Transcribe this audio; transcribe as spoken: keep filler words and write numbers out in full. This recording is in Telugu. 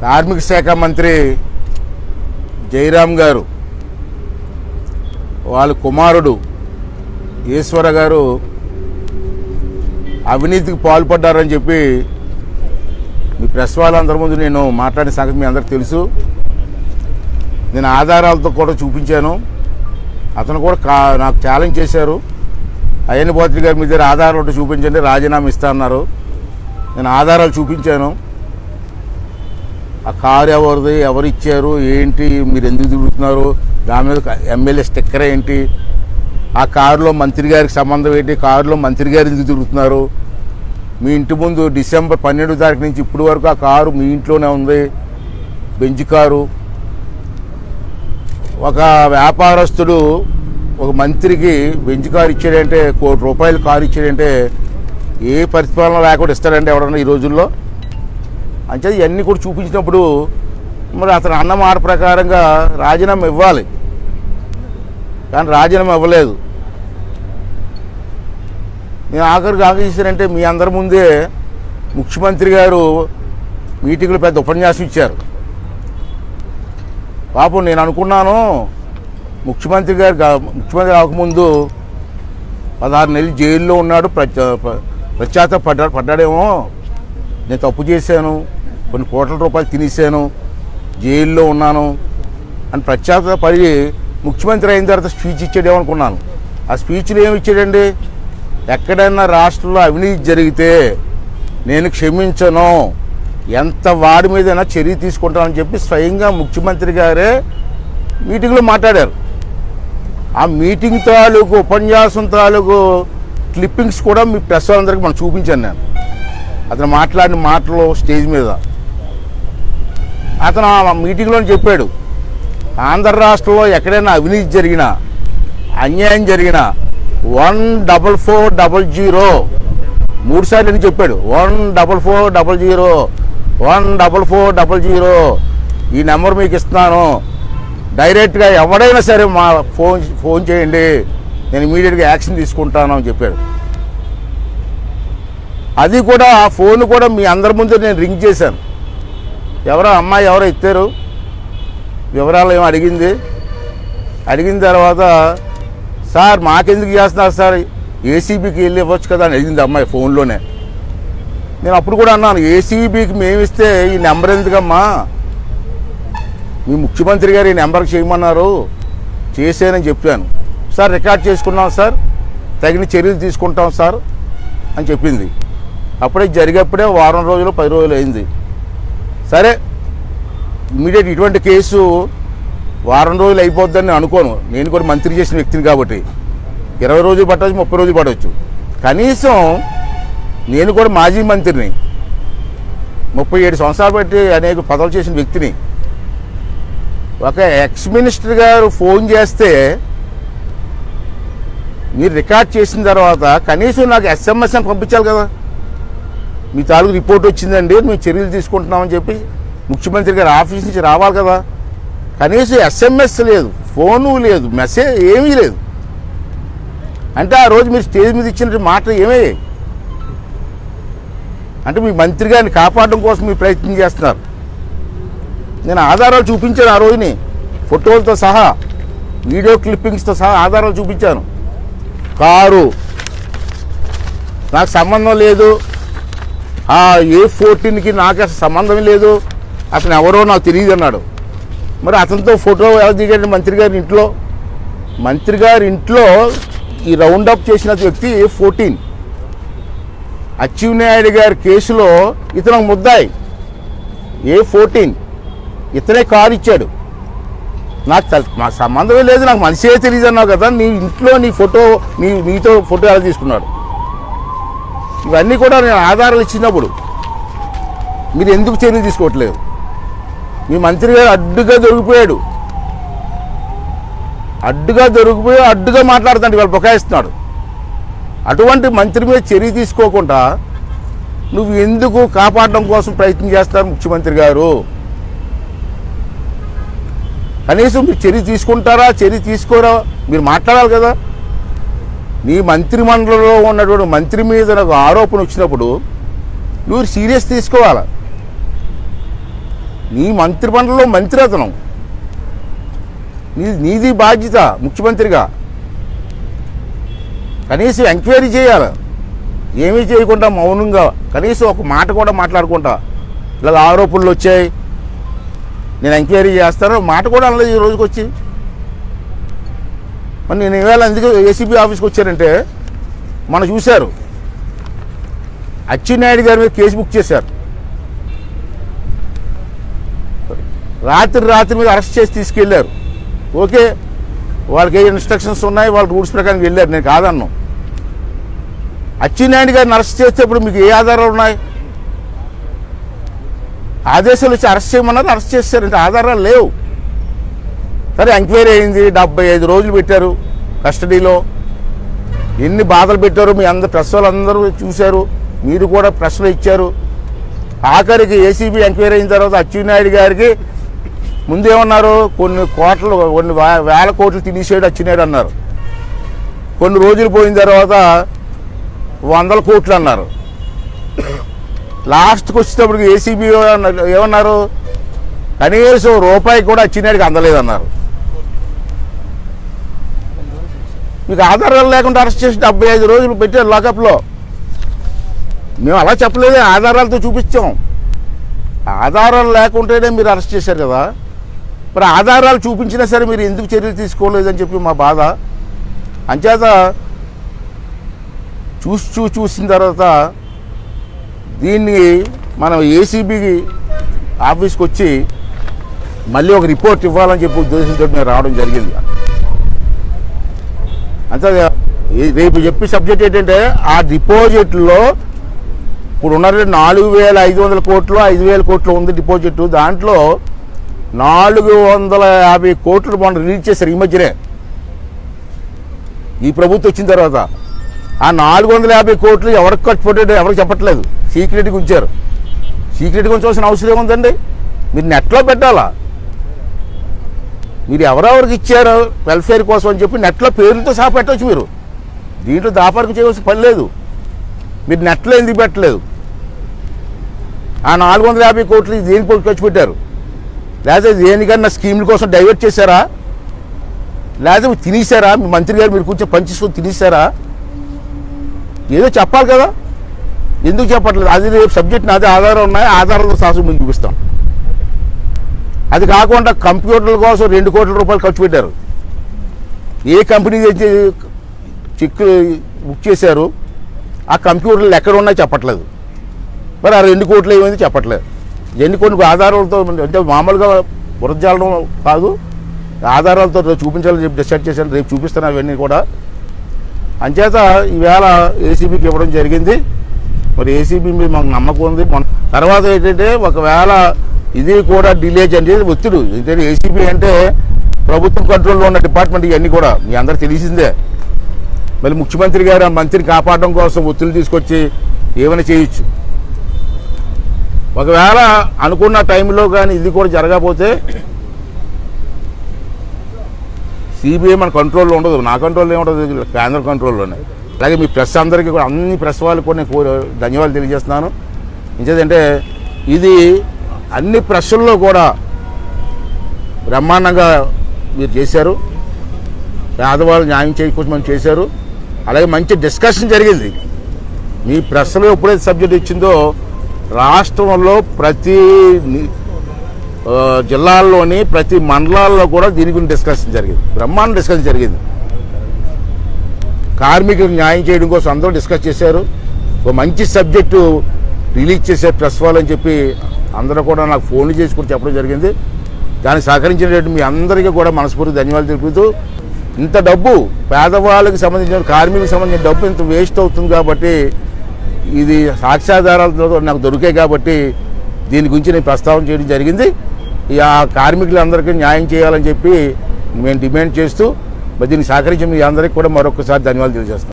కార్మిక శాఖ మంత్రి జయరాం గారు వాళ్ళ కుమారుడు ఈశ్వర గారు అవినీతికి పాల్పడ్డారని చెప్పి మీ ప్రెస్ వాళ్ళందరి ముందు నేను మాట్లాడిన సంగతి మీ అందరికీ తెలుసు. నేను ఆధారాలతో కూడా చూపించాను. అతను కూడా కా నాకు ఛాలెంజ్ చేశారు. అయ్యన్న పాత్రి గారి మీద ఆధారాలు ఉంటే చూపించండి, రాజీనామా ఇస్తా అన్నారు. నేను ఆధారాలు చూపించాను. ఆ కారు ఎవరిది, ఎవరు ఇచ్చారు, ఏంటి, మీరు ఎందుకు తిరుగుతున్నారు, దాని మీద ఎమ్మెల్యే స్టిక్కర్ ఏంటి, ఆ కారులో మంత్రి గారికి సంబంధం ఏంటి, కారులో మంత్రి గారు ఎందుకు తిరుగుతున్నారు, మీ ఇంటి ముందు డిసెంబర్ పన్నెండో తారీఖు నుంచి ఇప్పటి వరకు ఆ కారు మీ ఇంట్లోనే ఉంది, బెంజ్ కారు. ఒక వ్యాపారస్తుడు ఒక మంత్రికి బెంజ్ కారు ఇచ్చాడంటే, కోటి రూపాయలు కారు ఇచ్చాడంటే ఏ పరిపాలన లేకుండా ఇస్తాడంటే ఎవడన్నా ఈ రోజుల్లో? అంటే ఇవన్నీ కూడా చూపించినప్పుడు మరి అతను అన్న మాట ప్రకారంగా రాజీనామా ఇవ్వాలి, కానీ రాజీనామా ఇవ్వలేదు. నేను ఆఖరికి ఆలోచించానంటే మీ అందరి ముందే ముఖ్యమంత్రి గారు మీటింగ్లో పెద్ద ఉపన్యాసం ఇచ్చారు. పాపం నేను అనుకున్నాను ముఖ్యమంత్రి గారు ముఖ్యమంత్రి అవ్వకముందు పదహారు నెలలు జైల్లో ఉన్నాడు, ప్రత్యా ప్రత్యాత పడ్డా పడ్డాడేమో నేను తప్పు చేశాను, కొన్ని కోట్ల రూపాయలు తినేసాను, జైల్లో ఉన్నాను అని ప్రత్యాత పడి ముఖ్యమంత్రి అయిన తర్వాత స్పీచ్ ఇచ్చాడేమో అనుకున్నాను. ఆ స్పీచ్లో ఏమి ఇచ్చాడండి? ఎక్కడైనా రాష్ట్రంలో అవినీతి జరిగితే నేను క్షమించను, ఎంత వాడి మీదైనా చర్య తీసుకుంటానని చెప్పి స్వయంగా ముఖ్యమంత్రి గారే మీటింగ్లో మాట్లాడారు. ఆ మీటింగ్ తాలూకు ఉపన్యాసం తాలూకు క్లిప్పింగ్స్ కూడా మీ ప్రెస్ వాళ్ళందరికీ మనం చూపించాను. నేను అతను మాట్లాడిన మాటలు స్టేజ్ మీద అతను ఆ మీటింగ్లో చెప్పాడు, ఆంధ్ర రాష్ట్రంలో ఎక్కడైనా అవినీతి జరిగినా, అన్యాయం జరిగినా one double four double zero మూడు సార్లు అని చెప్పాడు. One double four double zero one double four double zero ఈ నెంబర్ మీకు ఇస్తున్నాను, డైరెక్ట్గా ఎవడైనా సరే మా ఫోన్ ఫోన్ చేయండి, నేను ఇమీడియట్గా యాక్షన్ తీసుకుంటాను అని చెప్పాడు. అది కూడా ఆ ఫోన్ కూడా మీ అందరి ముందు నేను రింగ్ చేశాను. ఎవరో అమ్మాయి ఎవరో ఇచ్చారు, వివరాలు ఏమో అడిగింది. అడిగిన తర్వాత సార్ మాకెందుకు చేస్తున్నారు సార్, ఏసీబీకి వెళ్ళి ఇవ్వచ్చు కదా అని అడిగింది అమ్మాయి ఫోన్లోనే. నేను అప్పుడు కూడా అన్నాను, ఏసీబీకి మేము ఇస్తే ఈ నెంబర్ ఎందుకమ్మా, మీ ముఖ్యమంత్రి గారు ఈ నెంబర్కి చేయమన్నారు, చేశానని చెప్పాను. సార్ రికార్డ్ చేసుకున్నాం సార్, తగిన చర్యలు తీసుకుంటాం సార్ అని చెప్పింది. అప్పుడే జరిగేప్పుడే వారం రోజులు పది రోజులు అయింది. సరే ఇమీడియట్ ఇటువంటి కేసు వారం రోజులు అయిపోద్దని నేను అనుకోను, నేను కూడా మంత్రి చేసిన వ్యక్తిని కాబట్టి. ఇరవై రోజులు పట్టవచ్చు, ముప్పై రోజులు పట్టవచ్చు. కనీసం నేను కూడా మాజీ మంత్రిని, ముప్పై ఏడు సంవత్సరాలు బట్టి అనేక పదవులు చేసిన వ్యక్తిని. ఒక ఎక్స్ మినిస్టర్ గారు ఫోన్ చేస్తే మీరు రికార్డ్ చేసిన తర్వాత కనీసం నాకు ఎస్ఎంఎస్ అని పంపించాలి కదా, మీ తాలూకు రిపోర్ట్ వచ్చిందండి మేము చర్యలు తీసుకుంటున్నామని చెప్పి ముఖ్యమంత్రి గారి ఆఫీస్ నుంచి రావాలి కదా. కనీసం ఎస్ఎంఎస్ లేదు, ఫోను లేదు, మెసేజ్ ఏమీ లేదు. అంటే ఆ రోజు మీరు స్టేజ్ మీద ఇచ్చిన మాటలు ఏమయ్యాయి? అంటే మీ మంత్రి గారిని కాపాడడం కోసం మీరు ప్రయత్నం చేస్తున్నారు. నేను ఆధారాలు చూపించాను ఆ రోజుని, ఫోటోలతో సహా వీడియో క్లిప్పింగ్స్తో సహా ఆధారాలు చూపించాను. కారు నాకు సంబంధం లేదు, ఆ ఏ ఫోర్టీన్కి నాకు అసలు సంబంధం లేదు, అతను ఎవరో నాకు తెలియదు అన్నాడు. మరి అతనితో ఫోటో ఎలా దిగాడు మంత్రి గారి ఇంట్లో? మంత్రి గారి ఇంట్లో ఈ రౌండప్ చేసిన వ్యక్తి ఏ ఫోర్టీన్ అచ్చెన్నాయుడు గారి కేసులో ఇతను ముద్దాయి. ఏ ఫోర్టీన్ ఇతనే కారు ఇచ్చాడు. నాకు నాకు సంబంధమే లేదు, నాకు మనిషే తెలియదు అన్నావు కదా, నీ ఇంట్లో నీ ఫోటో నీ నీతో ఫోటో ఎలా తీసుకున్నాడు? ఇవన్నీ కూడా నేను ఆధారాలు ఇచ్చినప్పుడు మీరు ఎందుకు చర్యలు తీసుకోవట్లేదు? మీ మంత్రి గారు అడ్డుగా దొరికిపోయాడు, అడ్డుగా దొరికిపోయి అడ్డుగా మాట్లాడుతాడు, వాళ్ళు బొకాయిస్తున్నాడు. అటువంటి మంత్రి మీద చర్య తీసుకోకుండా నువ్వు ఎందుకు కాపాడడం కోసం ప్రయత్నం చేస్తారు ముఖ్యమంత్రి గారు? కనీసం మీరు చర్య తీసుకుంటారా, చర్య తీసుకోరా, మీరు మాట్లాడాలి కదా. నీ మంత్రి మండలిలో ఉన్నటువంటి మంత్రి మీద నాకు ఆరోపణ వచ్చినప్పుడు నువ్వు సీరియస్ తీసుకోవాలి. నీ మంత్రి మండలిలో మంత్రి అతను, నీ నీది బాధ్యత ముఖ్యమంత్రిగా. కనీసం ఎంక్వైరీ చేయాలి. ఏమీ చేయకుండా మౌనంగా కనీసం ఒక మాట కూడా మాట్లాడుకుంటా ఇలాగ ఆరోపణలు వచ్చాయి, నేను ఎంక్వైరీ చేస్తాను మాట కూడా అనలేదు ఈ రోజుకి వచ్చి. మరి నేను ఇవాళ ఎందుకు ఏసీబీ ఆఫీస్కి వచ్చానంటే, మనం చూశారు అచ్చెన్నాయుడు గారి మీద కేసు బుక్ చేశారు. రాత్రి రాత్రి మీద అరెస్ట్ చేసి తీసుకెళ్ళారు. ఓకే, వాళ్ళకి ఏ ఇన్స్ట్రక్షన్స్ ఉన్నాయి, వాళ్ళ రూల్స్ ప్రకారం వెళ్ళారు, నేను కాదన్నాను. అచ్చెన్నాయుడు గారిని అరెస్ట్ చేస్తే ఇప్పుడు మీకు ఏ ఆధారాలు ఉన్నాయి? ఆదేశాలు వచ్చి అరెస్ట్ చేయమన్నారు, అరెస్ట్ చేస్తారు, ఇంకా ఆధారాలు లేవు. సరే ఎంక్వైరీ అయింది, డెబ్బై ఐదు రోజులు పెట్టారు కస్టడీలో. ఎన్ని బాధలు పెట్టారు మీ అందరు ప్రెస్ వాళ్ళందరూ చూశారు, మీరు కూడా ప్రశ్నలు ఇచ్చారు. ఆఖరికి ఏసీబీ ఎంక్వైరీ అయిన తర్వాత అచ్చెన్నాయుడు గారికి ముందేమన్నారు, కొన్ని కోట్లు కొన్ని వేల కోట్లు తినేసాడు అచ్చెన్నాయుడు అన్నారు. కొన్ని రోజులు పోయిన తర్వాత వందల కోట్లు అన్నారు. లాస్ట్కి వచ్చేటప్పటికి ఏసీబీ ఏమన్నారు, కనీసం రూపాయి కూడా అచ్చెన్నాయుడికి అందలేదన్నారు. మీకు ఆధారాలు లేకుండా అరెస్ట్ చేసి డెబ్బై ఐదు రోజులు పెట్టారు లాకప్లో. మేము అలా చెప్పలేదే, ఆధారాలతో చూపించాం. ఆధారాలు లేకుంటేనే మీరు అరెస్ట్ చేశారు కదా, మరి ఆధారాలు చూపించినా సరే మీరు ఎందుకు చర్యలు తీసుకోలేదని చెప్పి మా బాధ. అంచేత చూసి చూ చూసిన తర్వాత దీన్ని మనం ఏసీబీ ఆఫీస్కి వచ్చి మళ్ళీ ఒక రిపోర్ట్ ఇవ్వాలని చెప్పి ఉద్దేశంతో మేము రావడం జరిగింది. అంతే రేపు చెప్పే సబ్జెక్ట్ ఏంటంటే, ఆ డిపాజిట్లో ఇప్పుడు ఉన్న నాలుగు వేల ఐదు వందల కోట్లు ఐదు వేల కోట్లు ఉంది డిపాజిట్. దాంట్లో నాలుగు వందల యాభై కోట్లు మొన్న రిలీజ్ చేశారు ఈ మధ్యనే, ఈ ప్రభుత్వం వచ్చిన తర్వాత. ఆ నాలుగు వందల యాభై కోట్లు ఎవరికి ఖర్చు పెట్టాడో ఎవరికి చెప్పట్లేదు, సీక్రెట్గా ఉంచారు. సీక్రెట్గా ఉంచవలసిన అవసరం ఏముందండి? మీరు నెట్లో పెట్టాలా? మీరు ఎవరెవరికి ఇచ్చారో వెల్ఫేర్ కోసం అని చెప్పి నెట్లో పేర్లతో సహా పెట్టవచ్చు. మీరు దీంట్లో దాపరికి చేయవలసిన పని లేదు. మీరు నెట్లో ఎందుకు పెట్టలేదు? ఆ నాలుగు వందల యాభై కోట్లు దేనికి ఖర్చు పెట్టారు? లేకపోతే దేనికన్నా స్కీముల కోసం డైవర్ట్ చేశారా? లేకపోతే తినేశారా? మీ మంత్రి గారు మీరు కూర్చొని పనిచేసుకొని తినేశారా? ఏదో చెప్పాలి కదా, ఎందుకు చెప్పట్లేదు? అది రేపు సబ్జెక్ట్ నాది ఆధారం ఉన్నాయి, ఆధారాలతో సాసు మీకు చూపిస్తాం. అది కాకుండా కంప్యూటర్ల కోసం రెండు కోట్ల రూపాయలు ఖర్చు పెట్టారు. ఏ కంపెనీ చెక్ బుక్ చేశారు, ఆ కంప్యూటర్లు ఎక్కడ ఉన్నాయో చెప్పట్లేదు. మరి ఆ రెండు కోట్లు ఏమైంది చెప్పట్లేదు. ఎన్ని కొన్ని ఆధారాలతో అంటే మామూలుగా బురజాలడం కాదు, ఆధారాలతో చూపించాలని చెప్పి డిసైడ్ చేశాను. రేపు చూపిస్తాను అవన్నీ కూడా. అంచేత ఈవేళ ఏసీబీకి ఇవ్వడం జరిగింది. మరి ఏసీబీ మీద మాకు నమ్మకం ఉంది. తర్వాత ఏంటంటే ఒకవేళ ఇది కూడా డిలే అనేది ఒత్తిడి. ఎందుకంటే ఏసీబీ అంటే ప్రభుత్వం కంట్రోల్లో ఉన్న డిపార్ట్మెంట్, ఇవన్నీ కూడా మీ అందరికి తెలిసిందే. మళ్ళీ ముఖ్యమంత్రి గారు ఆ మంత్రిని కాపాడడం కోసం ఒత్తిడి తీసుకొచ్చి ఏమైనా చేయొచ్చు. ఒకవేళ అనుకున్న టైంలో కానీ ఇది కూడా జరగకపోతే సిబిఐ మన కంట్రోల్లో ఉండదు, నా కంట్రోల్లో ఏముండదు, కేంద్ర కంట్రోల్లోనే. అలాగే మీ ప్రెస్ అందరికీ కూడా, అన్ని ప్రెస్ వాళ్ళకి కూడా నేను ధన్యవాదాలు తెలియజేస్తున్నాను. ఇంకేదంటే ఇది అన్ని ప్రెస్సుల్లో కూడా బ్రహ్మాండంగా మీరు చేశారు. పేదవాళ్ళు న్యాయం చేయకపోతే మనం చేశారు. అలాగే మంచి డిస్కషన్ జరిగింది. మీ ప్రెస్లో ఎప్పుడైతే సబ్జెక్ట్ ఇచ్చిందో రాష్ట్రంలో ప్రతి జిల్లాల్లోని ప్రతి మండలాల్లో కూడా దీని గురించి డిస్కషన్ జరిగింది. బ్రహ్మాండ డిస్కషన్ జరిగింది. కార్మికులకు న్యాయం చేయడం కోసం అందరూ డిస్కస్ చేశారు. ఒక మంచి సబ్జెక్టు రిలీజ్ చేశారు ప్రెస్ వాళ్ళు అని చెప్పి అందరూ కూడా నాకు ఫోన్లు చేసి కూడా చెప్పడం జరిగింది. దానికి సహకరించినట్టు మీ అందరికీ కూడా మనస్ఫూర్తి ధన్యవాదాలు తెలుపుతూ, ఇంత డబ్బు పేదవాళ్ళకి సంబంధించిన కార్మికులకు సంబంధించిన డబ్బు ఇంత వేస్ట్ అవుతుంది కాబట్టి, ఇది సాక్ష్యాధారాలతో నాకు దొరికాయి కాబట్టి దీని గురించి నేను ప్రస్తావన చేయడం జరిగింది. ఆ కార్మికులందరికీ న్యాయం చేయాలని చెప్పి మేము డిమాండ్ చేస్తూ, మరి దీన్ని సహకరించిన మీ అందరికీ కూడా మరొకసారి ధన్యవాదాలు తెలియజేస్తున్నాను.